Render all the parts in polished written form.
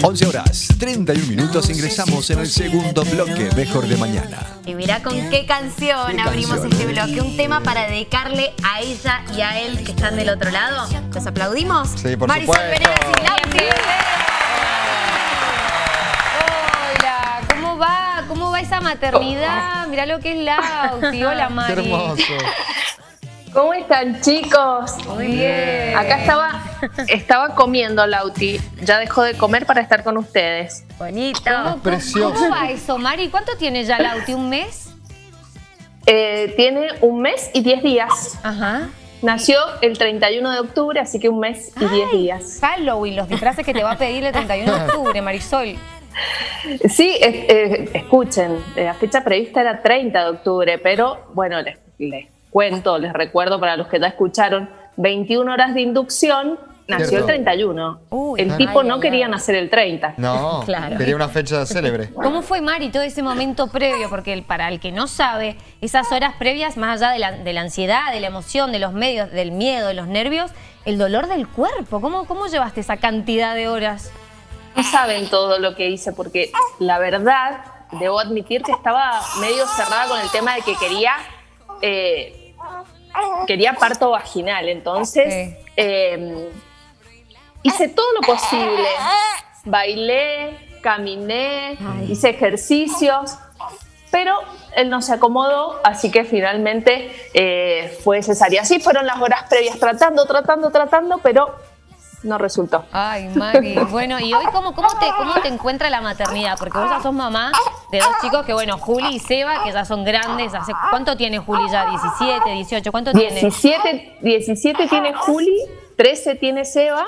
11 horas, 31 minutos, ingresamos en el segundo bloque, Mejor de Mañana. Y mirá con qué canción abrimos este bloque, un tema para dedicarle a ella y a él que están del otro lado. ¿Los aplaudimos? Sí, por Marisol supuesto. Venegas y Lauti. Hola, ¿cómo va esa maternidad? Mirá lo que es Lauti. Hola, Mari. Qué hermoso. ¿Cómo están, chicos? Muy bien. Acá estaba comiendo, Lauti. Ya dejó de comer para estar con ustedes. Bonito. Precioso. ¿Cómo va eso, Mari? ¿Cuánto tiene ya Lauti? ¿Un mes? Tiene 1 mes y 10 días. Ajá. Nació el 31 de octubre, así que 1 mes y 10 días. Halloween, los disfraces que te va a pedir el 31 de octubre, Marisol. Sí, escuchen, la fecha prevista era 30 de octubre, pero bueno, les recuerdo para los que ya escucharon, 21 horas de inducción, nació Cierto. el 31. Uy, El ay, tipo ay, no ay. quería nacer el 30. No, Claro. quería una fecha célebre. ¿Cómo fue, Mari, todo ese momento previo? Porque para el que no sabe, esas horas previas, más allá de la ansiedad, de la emoción, de los medios, del miedo, de los nervios, el dolor del cuerpo. ¿Cómo llevaste esa cantidad de horas? No saben todo lo que hice porque la verdad, debo admitir que estaba medio cerrada con el tema de que quería parto vaginal. Entonces hice todo lo posible. Bailé, caminé, hice ejercicios, pero él no se acomodó, así que finalmente fue cesárea. Así fueron las horas previas, tratando, pero no resultó. Ay, Mari. Bueno, y hoy, ¿cómo te encuentra la maternidad? Porque vos ya sos mamá de 2 chicos que, bueno, Juli y Seba, que ya son grandes. ¿Cuánto tiene Juli ya? ¿17, 18? ¿Cuánto tiene? 17 tiene Juli, 13 tiene Seba.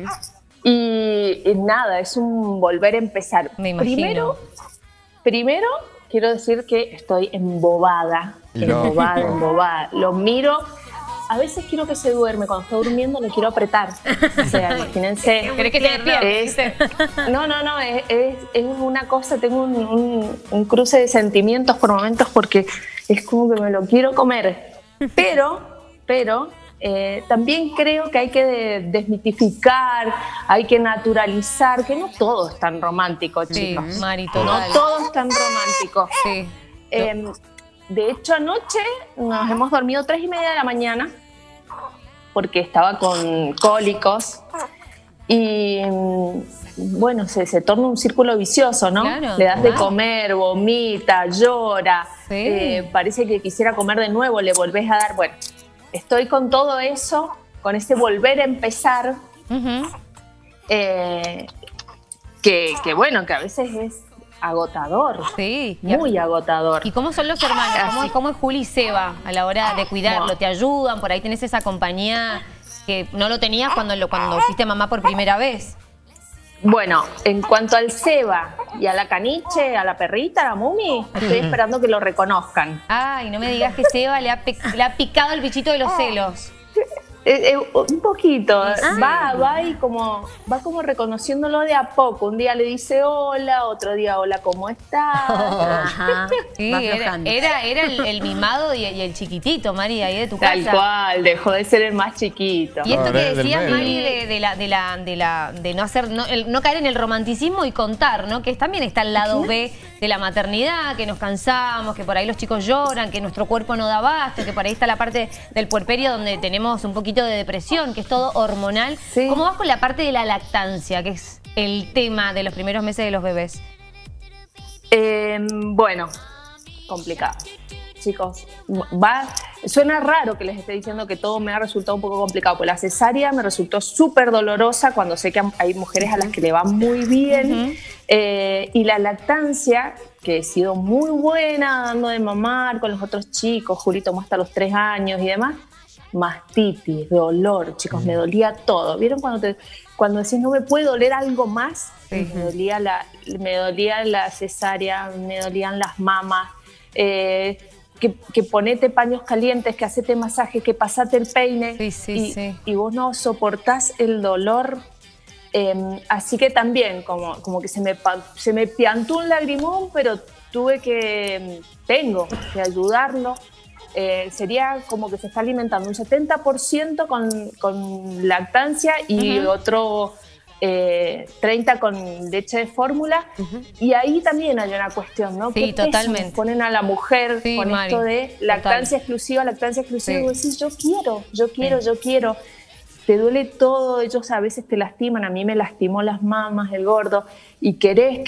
Y nada, es un volver a empezar. Me imagino. Primero quiero decir que estoy embobada. Lo miro. A veces quiero que se duerme, cuando está durmiendo lo quiero apretar. O sea, imagínense. ¿Querés que se despierte? No, es una cosa, tengo un cruce de sentimientos por momentos porque es como que me lo quiero comer. Pero también creo que hay que desmitificar, hay que naturalizar, que no todo es tan romántico, chicos. Sí, Mari, No total. todo es tan romántico. Sí. De hecho, anoche nos hemos dormido 3:30 de la mañana porque estaba con cólicos y bueno, se torna un círculo vicioso, ¿no? Claro, Le das de claro. comer, vomita, llora, Sí. parece que quisiera comer de nuevo, le volvés a dar. Bueno, estoy con todo eso, con ese volver a empezar, Ujú. que bueno, que a veces es agotador, Sí. muy agotador. ¿Y cómo son los hermanos? ¿Cómo es Juli y Seba a la hora de cuidarlo? ¿Te ayudan? Por ahí tenés esa compañía que no lo tenías cuando fuiste mamá por primera vez. Bueno, en cuanto al Seba y a la caniche, a la perrita, a la Mumi, estoy esperando que lo reconozcan. Ay, no me digas que Seba le ha picado el bichito de los celos. Un poquito, va y va como reconociéndolo de a poco. Un día le dice hola, otro día hola, ¿cómo estás? Ajá. Sí, Va era aflojando. el mimado y el chiquitito, Mari, ahí de tu Tal casa. cual, dejó de ser el más chiquito. Y esto No, que del decías, medio. Mari, de no caer en el romanticismo y contar, ¿no? Que también está el lado B de la maternidad, que nos cansamos, que por ahí los chicos lloran, que nuestro cuerpo no da abasto, que por ahí está la parte del puerperio donde tenemos un poquito de depresión, que es todo hormonal. Sí. ¿Cómo vas con la parte de la lactancia, que es el tema de los primeros meses de los bebés? Bueno, complicado. Chicos, suena raro que les esté diciendo que todo me ha resultado un poco complicado, pues la cesárea me resultó súper dolorosa cuando sé que hay mujeres a las que le va muy bien. Y la lactancia, que he sido muy buena dando de mamar con los otros chicos, Juli tomó hasta los 3 años y demás, mastitis, dolor, chicos, me dolía todo. ¿Vieron cuando decís no me puede doler algo más? Me dolía la cesárea, me dolían las mamas, que ponete paños calientes, que hacete masaje, que pasate el peine, y vos no soportás el dolor. Así que también como que se me piantó un lagrimón, pero tengo que ayudarlo. Sería como que se está alimentando un 70% con lactancia y otro 30 con leche de fórmula, y ahí también hay una cuestión, ¿no? Sí, ¿Qué peso totalmente. nos ponen a la mujer con Mari, esto de lactancia exclusiva, Sí. y vos decís, yo quiero. Te duele todo, ellos a veces te lastiman, a mí me lastimó las mamas, el gordo, y querés,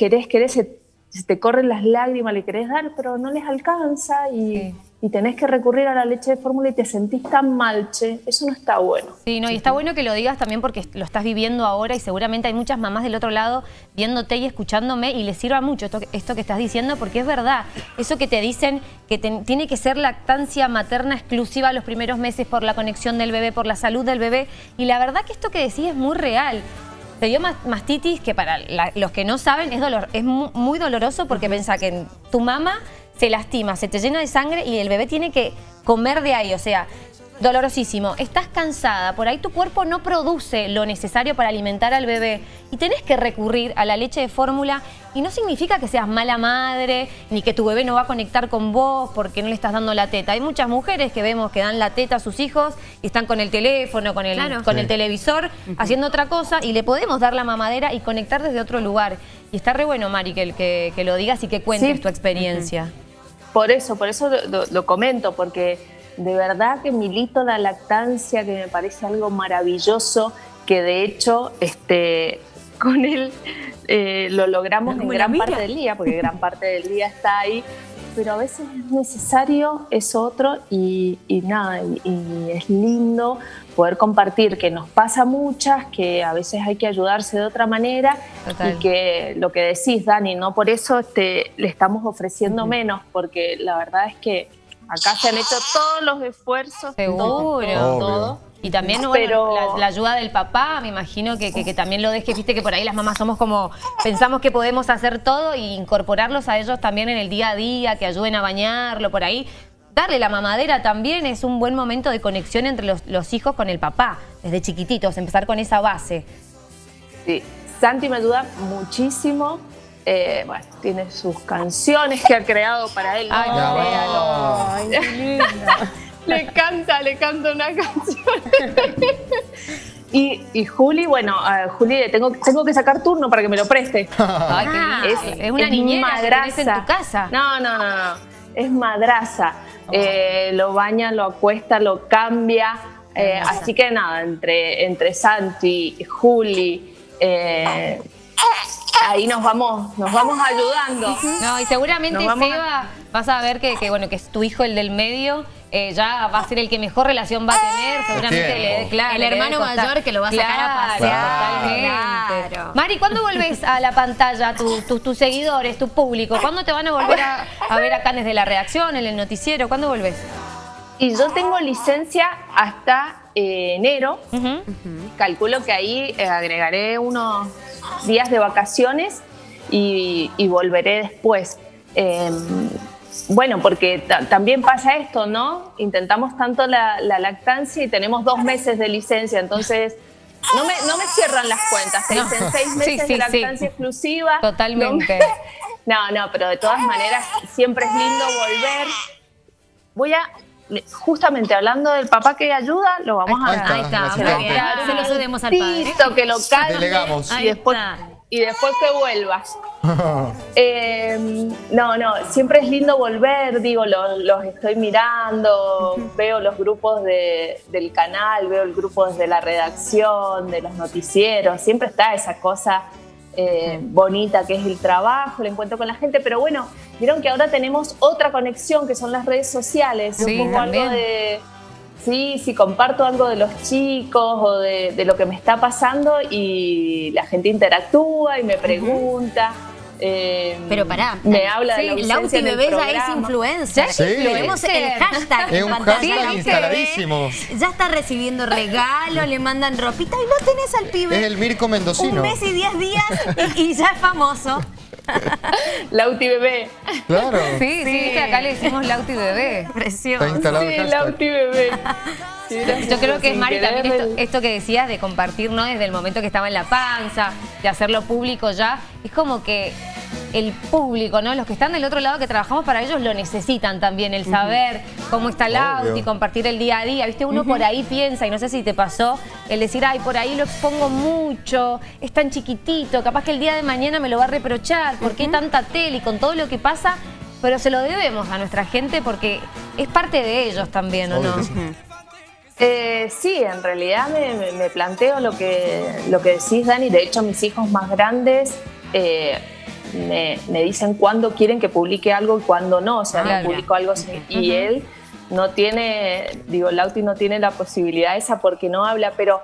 se te corren las lágrimas, le querés dar, pero no les alcanza y tenés que recurrir a la leche de fórmula y te sentís tan mal, che, eso no está bueno. Sí, no, y está bueno que lo digas también porque lo estás viviendo ahora y seguramente hay muchas mamás del otro lado viéndote y escuchándome y les sirva mucho esto que estás diciendo, porque es verdad, eso que te dicen que tiene que ser lactancia materna exclusiva los primeros meses por la conexión del bebé, por la salud del bebé, y la verdad que esto que decís es muy real. Te dio mastitis, que para los que no saben es muy doloroso, porque pensá que tu mama se lastima, se te llena de sangre y el bebé tiene que comer de ahí, o sea, dolorosísimo. Estás cansada, por ahí tu cuerpo no produce lo necesario para alimentar al bebé y tenés que recurrir a la leche de fórmula, y no significa que seas mala madre ni que tu bebé no va a conectar con vos porque no le estás dando la teta. Hay muchas mujeres que vemos que dan la teta a sus hijos y están con el teléfono, con el televisor, haciendo otra cosa, y le podemos dar la mamadera y conectar desde otro lugar. Y está re bueno, Mari, que lo digas y que cuentes tu experiencia. Por eso lo comento, porque de verdad que milito la lactancia, que me parece algo maravilloso, que de hecho con él lo logramos en gran parte del día, porque gran parte del día está ahí, pero a veces es necesario eso otro y nada, y es lindo poder compartir que nos pasa a muchas, que a veces hay que ayudarse de otra manera. Total. Y que lo que decís, Dani, no por eso le estamos ofreciendo menos, porque la verdad es que acá se han hecho todos los esfuerzos. Seguro. Todo. Y también la ayuda del papá, me imagino que también lo dejes, viste que por ahí las mamás somos como, pensamos que podemos hacer todo y incorporarlos a ellos también en el día a día, que ayuden a bañarlo por ahí. Darle la mamadera también es un buen momento de conexión entre los hijos con el papá, desde chiquititos, empezar con esa base. Sí, Santi me ayuda muchísimo. Bueno, tiene sus canciones que ha creado para él. Ay, qué linda. Le canta una canción. Y Juli, bueno, Juli, tengo que sacar turno para que me lo preste. Ay, qué lindo. Es una niñera que tenés en tu casa. No. Es madraza. Lo baña, lo acuesta, lo cambia. Así que nada, entre Santi y Juli, ahí nos vamos ayudando. No, y seguramente Seba, vas a ver que es tu hijo el del medio, ya va a ser el que mejor relación va a tener, seguramente el hermano mayor que lo va a sacar a pasear. Claro. Mari, ¿cuándo volvés a la pantalla, tus seguidores, tu público? ¿Cuándo te van a volver a ver acá desde la redacción, en el noticiero? ¿Cuándo volvés? Y yo tengo licencia hasta enero. Calculo que ahí agregaré unos días de vacaciones y volveré después. Bueno, porque también pasa esto, ¿no? Intentamos tanto la lactancia y tenemos 2 meses de licencia, entonces no me cierran las cuentas. Te dicen 6 meses de lactancia exclusiva. Totalmente. No, pero de todas maneras siempre es lindo volver. Justamente hablando del papá que ayuda, lo vamos a Ahí está, muy bien. Se lo cedemos al padre. Que lo calme. Delegamos. Y después que vuelva. No, siempre es lindo volver, digo, los estoy mirando, veo los grupos del canal, veo el grupo desde la redacción, de los noticieros, siempre está esa cosa bonita que es el trabajo, el encuentro con la gente, pero bueno, vieron que ahora tenemos otra conexión que son las redes sociales. Sí, yo pongo algo de... Sí, comparto algo de los chicos o de lo que me está pasando y la gente interactúa y me pregunta. Pero pará, me habla de la ausencia Lauti en el Bebé ya programa. es influencer. Sí. Lo vemos en el hashtag. Es un pantalla, hashtag Lauti instaladísimo. Bebé. Ya está recibiendo regalos, le mandan ropita y lo tenés al pibe. Es el Mirko mendocino. 1 mes y 10 días y ya es famoso. Lauti Bebé. Claro. Sí, viste, acá le decimos Lauti Bebé. Precioso. Está instalado el Sí, hashtag. Lauti Bebé. Yo creo que es, Mari, también querer. esto que decías de compartir, ¿no? Desde el momento que estaba en la panza, de hacerlo público ya, es como que el público, ¿no? Los que están del otro lado que trabajamos para ellos lo necesitan también, el saber cómo está el Lauti, compartir el día a día. ¿Viste? Uno por ahí piensa, y no sé si te pasó, el decir, ay, por ahí lo expongo mucho, es tan chiquitito, capaz que el día de mañana me lo va a reprochar, ¿por qué tanta tele y con todo lo que pasa? Pero se lo debemos a nuestra gente porque es parte de ellos también, ¿o no? Sí, en realidad me planteo lo que decís, Dani. De hecho, mis hijos más grandes me dicen cuándo quieren que publique algo y cuándo no. O sea, no publico algo y él no tiene, digo, Lauti no tiene la posibilidad esa porque no habla, pero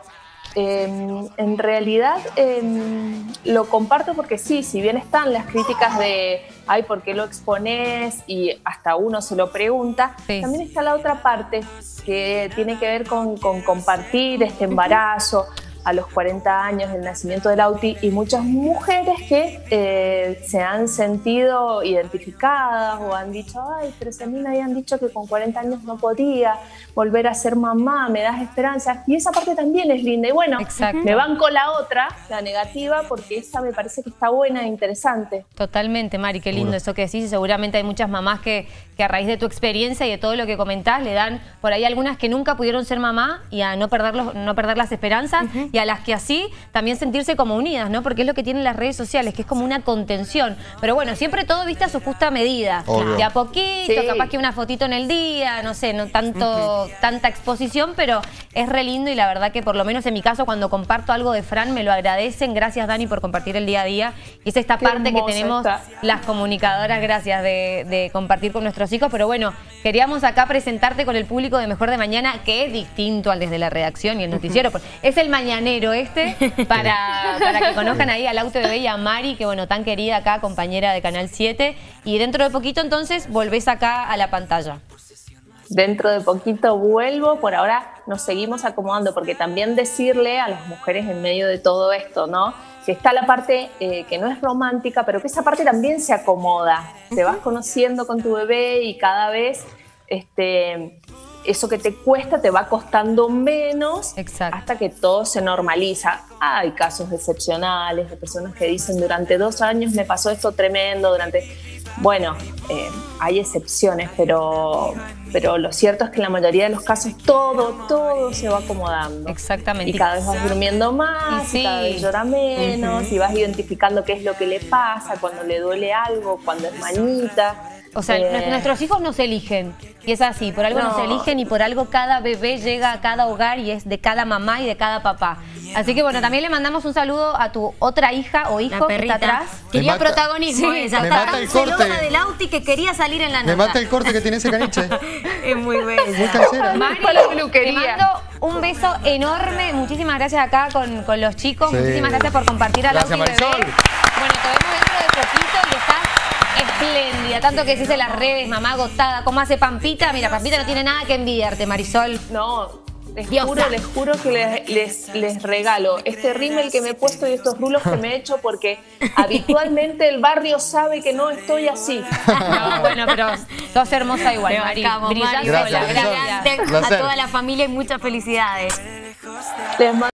en realidad lo comparto porque sí, si bien están las críticas de ay, ¿por qué lo exponés? Y hasta uno se lo pregunta, también está la otra parte que tiene que ver con compartir este embarazo a los 40 años del nacimiento de Lauti y muchas mujeres que se han sentido identificadas o han dicho, ay, pero si a mí me habían dicho que con 40 años no podía volver a ser mamá, me das esperanza. Y esa parte también es linda. Y bueno, me banco la otra, la negativa, porque esa me parece que está buena e interesante. Totalmente, Mari, qué lindo eso que decís. Y seguramente hay muchas mamás que a raíz de tu experiencia y de todo lo que comentás, le dan por ahí algunas que nunca pudieron ser mamá y a no perder las esperanzas. Y a las que así también sentirse como unidas, ¿no? Porque es lo que tienen las redes sociales, que es como una contención. Pero bueno, siempre todo viste a su justa medida. De a poquito, capaz que una fotito en el día, no sé, no tanta exposición, pero es re lindo y la verdad que por lo menos en mi caso cuando comparto algo de Fran me lo agradecen. Gracias, Dani, por compartir el día a día. Y es esta parte que tenemos las comunicadoras, gracias, de compartir con nuestros hijos. Pero bueno, queríamos acá presentarte con el público de Mejor de Mañana, que es distinto al desde la redacción y el noticiero. Es el mañanero para que conozcan ahí a Lauti Bebé y a Mari, que bueno, tan querida acá, compañera de Canal 7. Y dentro de poquito entonces volvés acá a la pantalla. Dentro de poquito vuelvo, por ahora nos seguimos acomodando, porque también decirle a las mujeres en medio de todo esto, ¿no? Que está la parte que no es romántica, pero que esa parte también se acomoda. Te vas conociendo con tu bebé y cada vez eso que te cuesta te va costando menos hasta que todo se normaliza. Hay casos excepcionales de personas que dicen durante 2 años me pasó esto tremendo, bueno, hay excepciones, pero lo cierto es que en la mayoría de los casos todo se va acomodando. Exactamente. Y cada vez vas durmiendo más, y cada vez llora menos, y vas identificando qué es lo que le pasa, cuando le duele algo, cuando es manita. O sea, nuestros hijos nos eligen, y es así, por algo nos eligen y por algo cada bebé llega a cada hogar y es de cada mamá y de cada papá. Así que bueno, también le mandamos un saludo a tu otra hija o hijo que está atrás. Quería protagonismo ella. Me mata el corte de Lauti que quería salir en la nota. Me mata el corte que tiene ese caniche. Es muy bello. Muy cansera. Mari, te mando un beso enorme. Muchísimas gracias acá con los chicos. Muchísimas gracias por compartir a Lauti Bebé. Bueno, te vemos dentro de poquito y estás espléndida. Tanto que decís en las redes, mamá agotada, cómo hace Pampita. Mira, Pampita no tiene nada que envidiarte, Marisol. No. Les juro que les regalo este rímel que me he puesto y estos rulos que me he hecho porque habitualmente el barrio sabe que no estoy así. No, bueno, pero sos hermosa igual, Mari. Gracias a toda la familia y muchas felicidades. Les mando